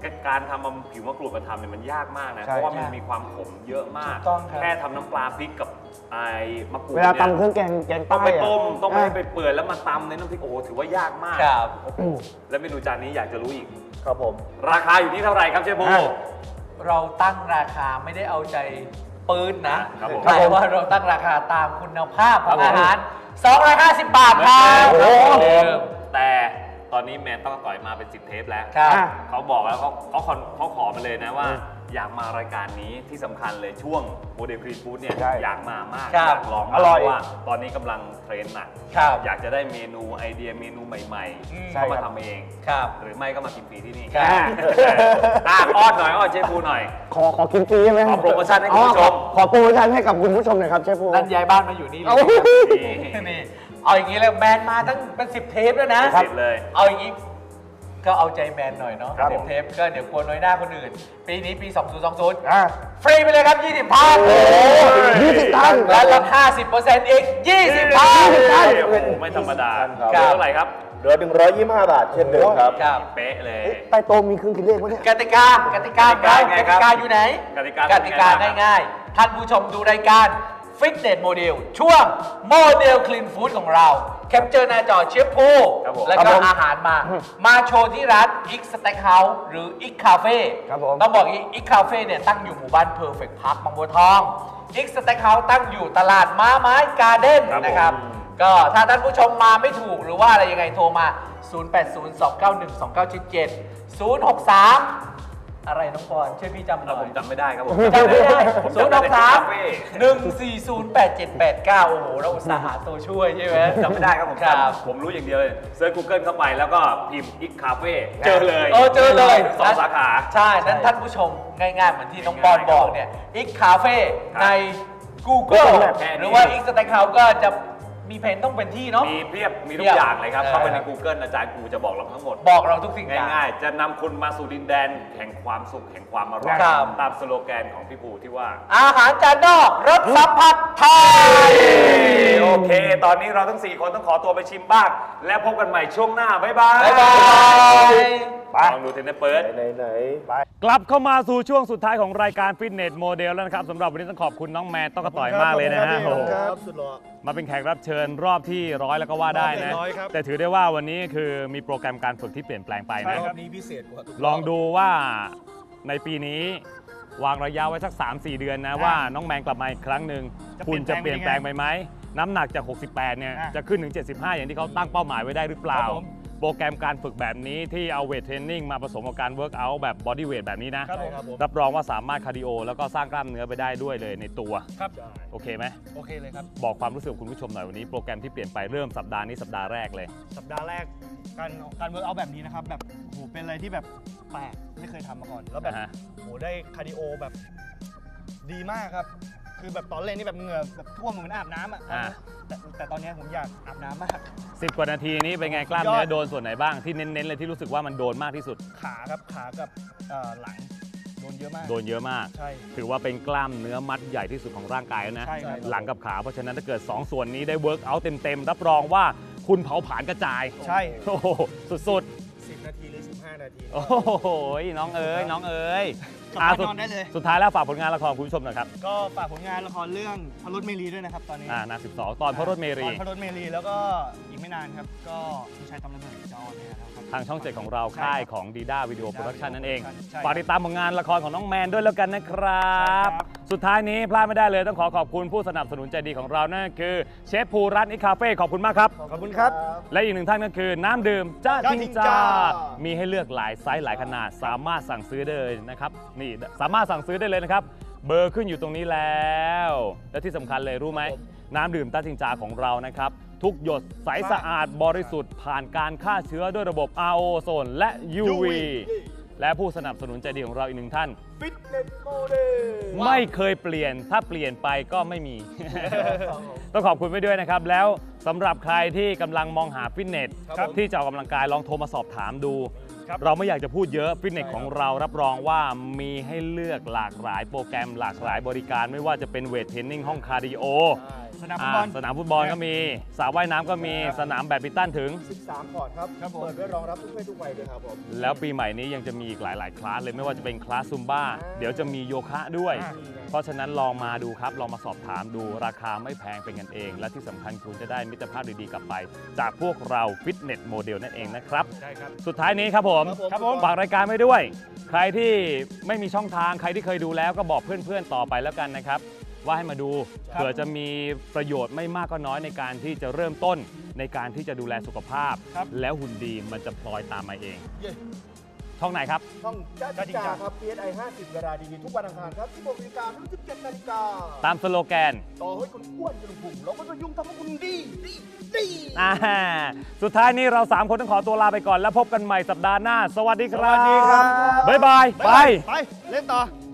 การทำผิวมะกรูดมาทำเนี่ยมันยากมากนะใช่เพราะว่ามันมีความขมเยอะมากถูกต้องครับแค่ทำน้ำปลาพริกกับไอ้มะกรูดเวลานี่ยตำเครื่องแกงแกงต้องใต้ไปอะต้มต้องไปอ่ะไปเปื่อยแล้วมาตำในน้ำพริกโอ้โหถือว่ายากมากครับโอ้โหแล้วเมนูจานนี้อยากจะรู้อีกครับผมราคาอยู่ที่เท่าไหร่ครับเชฟโบอ่ะเราตั้งราคาไม่ได้เอาใจปืนนะครับผมแต่ว่าเราตั้งราคาตามคุณภาพขครัอบ งผมอาหาร สองร้อยห้าสิบ บาทครับโอ้โหเดิมแต่ตอนนี้แมนต้องต่อยมาเป็นสิบเทปแล้วครับอ่ะเขาบอกแล้วเขาเขาขอเขาขอมาเลยนะว่า อยากมารายการนี้ที่สำคัญเลยช่วงโมเดลคลีนฟู้ดเนี่ยใช่อยากมามากครัอบ ยากลองมากอร่อยเพาะว่าตอนนี้กำลังเทรนด์หนักครับอยากจะได้เมนูไอเดียเมนูใหม่อืมๆเข้ามาทำเองครับหรือไม่ก็มากินฟรีที่นี่ครับอ่ะอ้อนหน่อยอ้อนเชฟภูหน่อยขอขอกินฟรีใช่ไหมขอโปรโมชั่นให้คุณผู้ชมอ๋อขอขอโปรโมชั่นให้กับคุณผู้ชมหน่อยครับเชฟภูนั่นย้ายบ้านมาอยู่นี่เลยเอาครับนี่เอาอย่างนี้เลยแมนมาตั้งเป็นสิบเทปแล้วนะสิบเลยเอาอย่างนี้ก็เอาใจแมนหน่อยเนาะครับสิบเทปก็เดี๋ยวกลัวน้อยหน้าคนอื่น ปีนี้ปี สองพันยี่สิบอ่ะฟรีไปเลยครับยี่สิบท่านยี่สิบท่านและลดห้าสิบเปอร์เซ็นต์อีกยี่สิบท่านท่านโอ้โหไม่ธรรมดาครับเหลือเท่าไหร่ครับเหลือหนึ่งร้อยยี่สิบห้าบาทเช่นเดิมครับครับเป๊ะเลยใต้โต๊ะมีเครื่องคิดเลขปะเนี่ยกติกากติกากติกาไงกครับติกาอยู่ไหนกติกากติกาเป็นไงบ้างง่ายๆ ท่านผู้ชมดูรายการฟิตเนสโมเดลช่วงโมเดลคลีนฟู้ดของเรา แคปเจอร์หน้าจอเชฟพูครับผมแล้วครัก็บผมอาหารมา มาโชว์ที่ร้าน X Steakhouse หรือ X Cafe ครับผมต้องบอกอีก X Cafe เนี่ยตั้งอยู่หมู่บ้าน Perfect Park บางบัวทอง X Steakhouse ตั้งอยู่ตลาดม้าไม้การ์เด้นครับผมนะครับ ก็ถ้าท่านผู้ชมมาไม่ถูกหรือว่าอะไรยังไงโทรมา ศูนย์ แปด ศูนย์ สอง เก้า หนึ่ง สอง เก้า เจ็ด เจ็ด ศูนย์ หก สาม อะไรน้องปอนช่วยพี่จำหน่เราอยผมจำไม่ได้ครับผมจำไม่ได้ผมศูนย์จำหได้กแต่สามคาเฟ่หนึ่งสี่ศูนย์แปดเจ็ดแปดเก้าโอ้โห เราอุตส่าห์หาตัวช่วยใช่ไหมจำไม่ได้ครับผมครับจำผมรู้อย่างเดียวเลยเซิร์ช Google เข้าไปแล้วก็พิมพ์ X Cafe เจอเลยเออเจอเลยสองสาขาใช่ นั้นท่านผู้ชมง่ายๆ เหมือนที่น้องปอนบอกเนี่ย X Cafe ครับใน Google Google Map หรือว่า X Steakhouse ก็จะมีเพนต้องเป็นที่เนาะมีเพียบ มีทุเพีกยบอย่างเลยครับเออเข้าไปใน Google อาจารย์กูจะบอกเราทั้งหมดบอกเราทุกสิ่งอย่างง่ายๆ จะนำคุณมาสู่ดินแดนแห่งความสุข แห่งความอร่อยครับตามสโลแกนของพี่ปูที่ว่าอาหารจานนอกรสสัมผัสไทยโอเค ตอนนี้เราทั้ง สี่ คนต้องขอตัวไปชิมบ้าง แล้วพบกันใหม่ช่วงหน้า บ๊ายบายบ๊ายบายไปลองดูเทนเนอร์เปิดไหนไหนกลับเข้ามาสู่ช่วงสุดท้ายของรายการฟิตเนสโมเดลแล้วนะครับสำหรับวันนี้ต้องขอบคุณน้องแมนต้องกระต่อยมากเลยนะฮะขอบคุณโอ้โหครับสุดหล่อมาเป็นแขกรับเชิญรอบที่ร้อยแล้วก็ว่าได้นะรอบที่ร้อยครับแต่ถือได้ว่าวันนี้คือมีโปรแกรมการฝึกที่เปลี่ยนแปลงไปนะรอบนี้พิเศษกว่าทุกลองดูว่าในปีนี้วางระยะไว้สัก สามสี่ เดือนนะว่าน้องแมนกลับมาอีกครั้งหนึ่งคุณจะเปลี่ยนแปลงไปไหมน้ำหนักจาก หกสิบแปด เนี่ยจะขึ้นถึง เจ็ดสิบห้า อย่างที่เขาตั้งเป้าหมายไว้ได้หรือเปล่า โปรแกรมการฝึกแบบนี้ที่เอาเวทเทรนนิ่งมาผสมกับการเวิร์กอัลแบบบอดี้เวทแบบนี้นะครับผมรับรองว่าสามารถคาร์ดิโอแล้วก็สร้างกล้ามเนื้อไปได้ด้วยเลยในตัวครับโอเคไหมโอเคเลยครับบอกความรู้สึกของคุณผู้ชมหน่อยวันนี้โปรแกรมที่เปลี่ยนไปเริ่มสัปดาห์นี้สัปดาห์แรกเลยสัปดาห์แรกการการเวิร์กเอาท์แบบนี้นะครับแบบโหเป็นอะไรที่แบบแปลกไม่เคยทำมาก่อน แล้วแบบอ่าฮะโหได้คาร์ดิโอแบบดีมากครับ คือแบบตอนเล่นนี่แบบเหงื่อแบบท่วมเหมือนอาบน้ำอ่ะอ่าแต่แต่ตอนนี้ผมอยากอาบน้ำมากสิบกว่านาทีนี้เป็นไงกล้ามเนื้อยอดโดนส่วนไหนบ้างที่เน้นๆเลยที่รู้สึกว่ามันโดนมากที่สุดขาครับขากับเอ่อหลังโดนเยอะมากโดนเยอะมากใช่ถือว่าเป็นกล้ามเนื้อมัดใหญ่ที่สุดของร่างกายแล้วนะใช่ครับหลังกับขา เพราะฉะนั้นถ้าเกิด สอง ส่วนนี้ได้เวิร์กอัลเต็มๆ รับรองว่าคุณเผาผลาญกระจายใช่โอ้โหสุดสิบนาทีหรือสิบห้านาทีๆ โอ้โหน้องเอ๋ยน้องเอ๋ยกลับอ่ะบ้านสุดนอนได้เลยสุดท้ายแล้วฝากผลงานละครคุณผู้ชมหน่อยครับก็ฝากผลงานละครเรื่องพระรถเมรีด้วยนะครับตอนนี้อ่านาสิบสองตอนพระรถเมรีตอนพระรถเมรีแล้วก็อีกไม่นานครับก็ผู้ชายตำระเบิดจะออนเนี่ยนะครับทางช่องเจ็ดของเราใช่ค่ายครับของดีด้าวิดีโอโปรดักชันนั่นเองใช่ฝากติดตามผลงานละครของน้องแมนด้วยแล้วกันนะครับใช่ครับสุดท้ายนี้พลาดไม่ได้เลยต้องขอขอบคุณผู้สนับสนุนใจดีของเรานั่นคือเชฟภูร้านอิคาเฟ่ขอบคุณมากครับขอบคุณครับและอีกหนึ่งท่านก็คือน้ำดื่มจ้าจ้าจิงจิงจ้าจ้ามีให้เลือกหลายไซส์หลายขนาด สามารถสั่งซื้อได้เลยนะครับนี่สามารถสั่งซื้อได้เลยนะครับ เบอร์ขึ้นอยู่ตรงนี้แล้ว และที่สำคัญเลยรู้ไหม น้ำดื่มต้าจิงจาของเรานะครับ ทุกหยดใสสะอาดบริสุทธิ์ผ่านการฆ่าเชื้อด้วยระบบ อาร์ โอ โซนและ ยู วี และผู้สนับสนุนใจดีของเราอีกหนึ่งท่านฟิตเนสโมเดลไม่เคยเปลี่ยนถ้าเปลี่ยนไปก็ไม่มี ต้องขอบคุณไปด้วยนะครับ แล้วสำหรับใครที่กำลังมองหาฟิตเนสครับที่จะออกกำลังกายลองโทรมาสอบถามดูครับเราไม่อยากจะพูดเยอะฟิตเนสใช่ครับของเรารับรองว่ามีให้เลือกหลากหลายโปรแกรมหลากหลายบริการไม่ว่าจะเป็นเวทเทรนนิ่งห้องคาร์ดิโอใช่สนามฟุตบอลสนามฟุตบอลก็มีสระว่ายน้ำก็มีสนามแบดมินตันถึงสิบสามคอร์ตครับเปิดไว้รองรับทุกเพศทุกวัยเลยครับผมแล้วปีใหม่นี้ยังจะมีอีกหลายๆคลาสเลยไม่ว่าจะเป็นคลาสซุมบ้าเดี๋ยวจะมีโยคะด้วยเพราะฉะนั้นลองมาดูครับลองมาสอบถามดูราคาไม่แพงเป็นกันเองและที่สำคัญคุณจะได้มิตรภาพดีๆกลับไปจากพวกเราฟิตเนสโมเดลนั่นเองนะครับใช่ครับสุดท้ายนี้ครับผมครับผมฝากรายการไว้ด้วยใครที่ไม่มีช่องทางใครที่เคยดูแล้วก็บอกเพื่อนๆต่อไปแล้วกันนะครับว่าให้มาดูเผื่อจะมีประโยชน์ไม่มากก็น้อยในการที่จะเริ่มต้นในการที่จะดูแลสุขภาพแล้วหุ่นดีมันจะพลอยตามมาเองช่องไหนครับช่องจ้าจิงจาครับ พี เอส ไอ ห้าสิบเวลาดีๆทุกวันอังคารครับสิบหกนาฬิกาถึงสิบเจ็ดนาฬิกาตามสโลแกนต่อให้คุณอ้วนจนพุงเราก็จะยุ่งทำให้คุณดีดีดีอ่าสุดท้ายนี้เราสามคนต้องขอตัวลาไปก่อนแล้วพบกันใหม่สัปดาห์หน้าสวัสดีครับสวัสดีครับบ๊ายบายไปไปเล่นต่อ